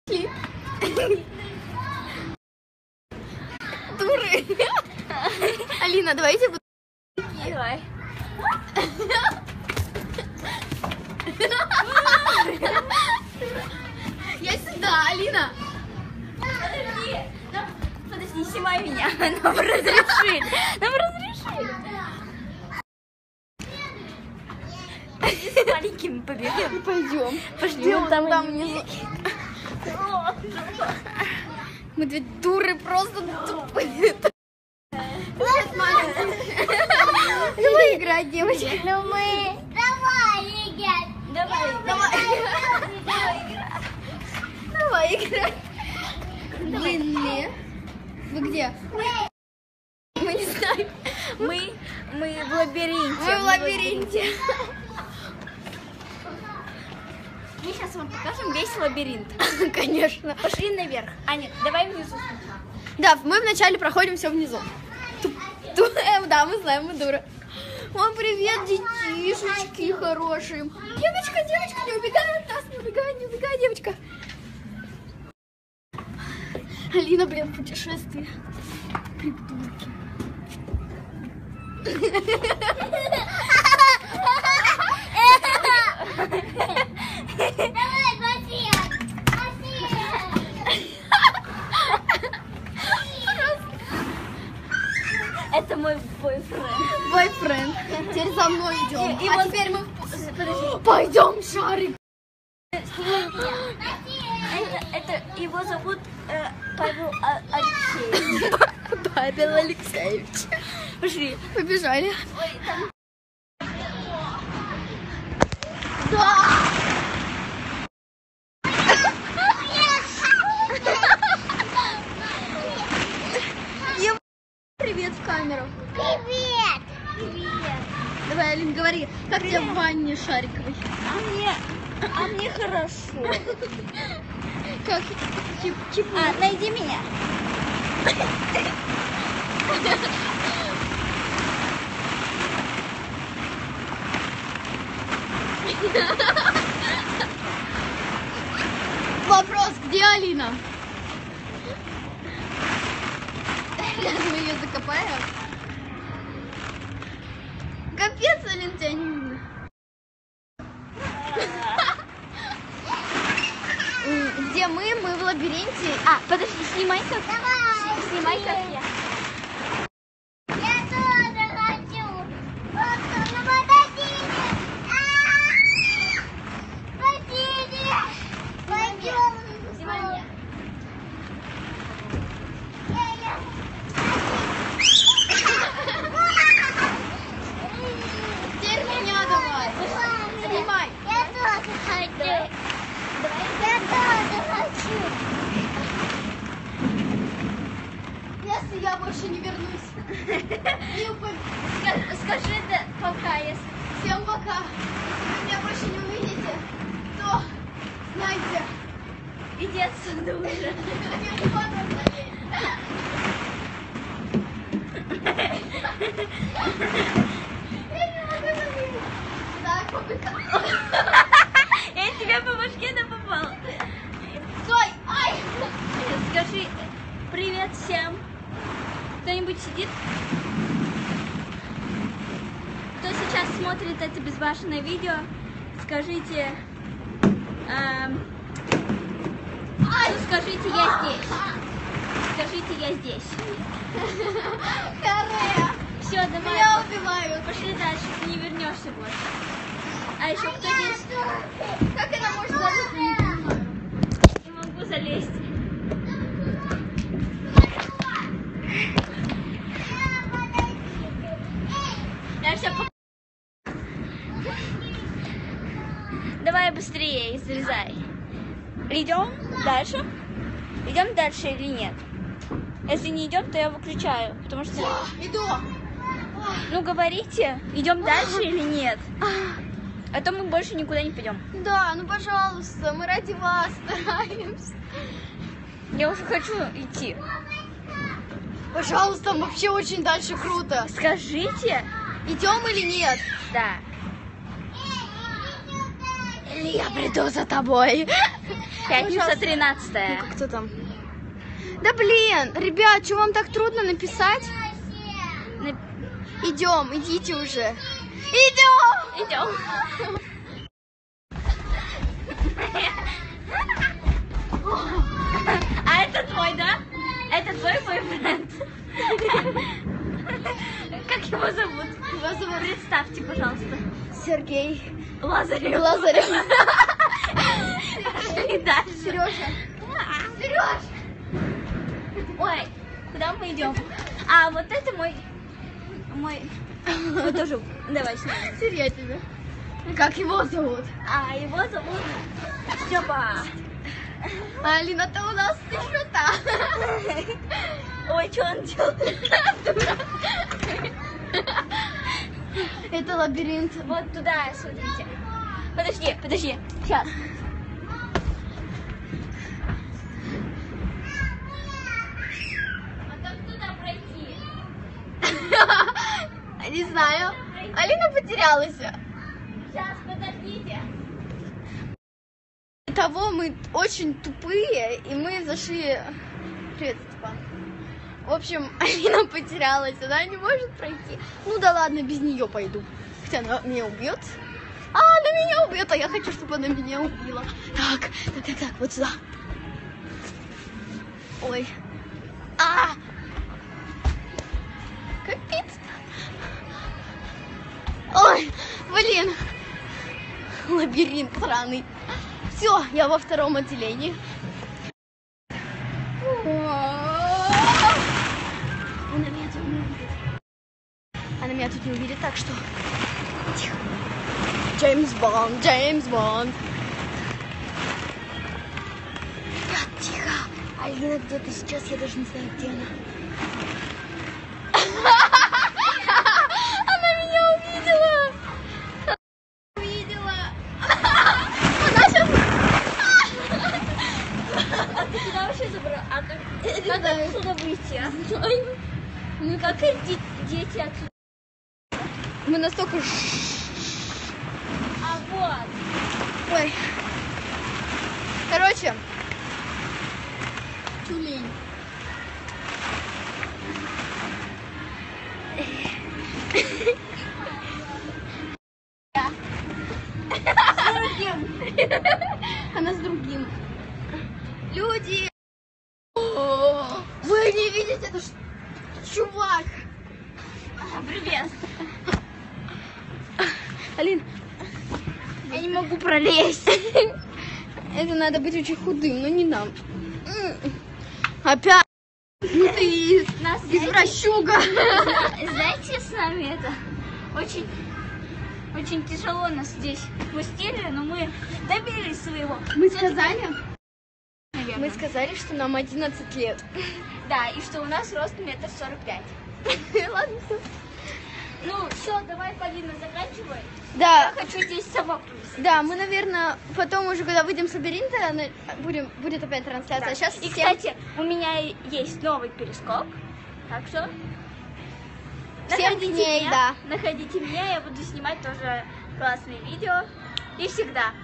Дуры. Алина, давайте. Давай. Я сюда, Алина. Подожди, снимай меня. Нам разрешили. С маленькими побегаем. Пойдем. Пошли, вон там внизу. Мы две дуры, просто тупые. Давай играть, девочки. Давай играть. Давай играть. Длинные. Вы где? Мы не знаем. Мы в лабиринте. Мы в лабиринте. Мы сейчас вам покажем весь лабиринт. Конечно. Пошли наверх. А нет, давай внизу. Да, мы вначале проходим все внизу. Да, мы знаем, мы дура. О, привет, детишечки хорошие. Девочка, не убегай от нас, не убегай, девочка. Алина, блин, путешествие. Придурки. Это мой бойфренд. Бойфренд. Теперь за мной идем. И А вот теперь мы подожди. пойдем шарик. Это его зовут Павел Алексеевич. Павел Алексеевич. Пошли. Побежали. Да. Привет в камеру. Привет. Давай, Алин, говори, как тебе в ванне шариковой? А мне хорошо. Как? Найди меня. Вопрос, где Алина? Сейчас мы ее закопаем. Капец, Алин, тебя не видно. Где мы? Мы в лабиринте. Подожди, снимай как. Давай. Снимай как я. Я тоже хочу. Ну подождите. Подождите. Пойдем. Снимай меня. Теперь меня давай. Снимай. Я тоже хочу. Я тоже хочу. Если я больше не вернусь. Скажи да, пока, если. Всем пока. Если вы меня больше не увидите, то знайте. Иди отсюда уже. Я не могу остановить. Я не могу остановить. Так, попытаюсь. Я тебе по башке попала. Стой! Ай! Скажи привет всем. Кто-нибудь сидит? Кто сейчас смотрит это безбашенное видео, скажите, скажите я здесь. Скажите я здесь. Харе! Все, давай. Меня убивают. Пошли дальше, ты не вернешься больше. А еще кто здесь? Как это можно залезть? Я не понимаю. Не могу залезть. Я все Давай быстрее, залезай. Идем дальше? Идем дальше или нет? Если не идем, то я выключаю, потому что... Иду. Ну говорите, идем дальше или нет? А то мы больше никуда не пойдем. Да, ну пожалуйста, мы ради вас стараемся. Я уже хочу идти. Пожалуйста, вообще очень дальше круто. Скажите. Идем или нет? Да. Или я приду за тобой. Пятница Ужасно. 13-е. Ну-ка, кто там? Да блин, ребят, что вам так трудно написать? Идем, идите уже. Идем! Идем. А это твой, да? Это твой бойфренд. Как его зовут? Его зовут Представьте, пожалуйста. Сергей Лазарев. Лазарев. Пошли дальше. Сережа. Сереж! Ой, куда мы идем? А вот это мой. Мы тоже. Давай снимем. Серья тебе. Как его зовут? А его зовут Степа. А Алина-то у нас еще та. Ой, что он делает? Это лабиринт. Вот туда, смотрите. Подожди. Сейчас. А как туда пройти? Не знаю. Алина потерялась. Сейчас, подождите. Того мы очень тупые, и мы зашли... Привет, Степан. В общем, Алина потерялась, она не может пройти. Ну да ладно, без нее пойду. Хотя она меня убьет. А, она меня убьет, а я хочу, чтобы она меня убила. Так, вот сюда. Ой. А! Капец. Ой, блин. Лабиринт сраный. Все, я во втором отделении. Она меня тут не увидит, так что... Тихо. Джеймс Бонд. Тихо. Алина где-то сейчас, я даже не знаю, где она. Она меня увидела. Она сейчас... А ты куда вообще забрал? А как отсюда выйти, а? Ну как дети отсюда? Мы настолько... А вот. Ой. Короче. Тюлень. Она с другим. Люди! Вы не видите, это чувак! Привет. Алин, Я не могу пролезть. это надо быть очень худым, но не нам. Опять! Ну ты Нас, извращуга! знаете, с нами это очень тяжело нас здесь пустили, но мы добились своего. Мы сказали, Наверное. что нам 11 лет. Да, и что у нас рост 1,45 м. Ладно, всё. Ну, все, давай, Полина, заканчивай. Да, Я хочу здесь собак привести. да, мы, наверное, потом уже, когда выйдем с лабиринта, будет опять трансляция. А сейчас И, кстати, у меня есть новый перископ, так что всем дней, да. Находите меня, я буду снимать тоже классные видео. И всегда.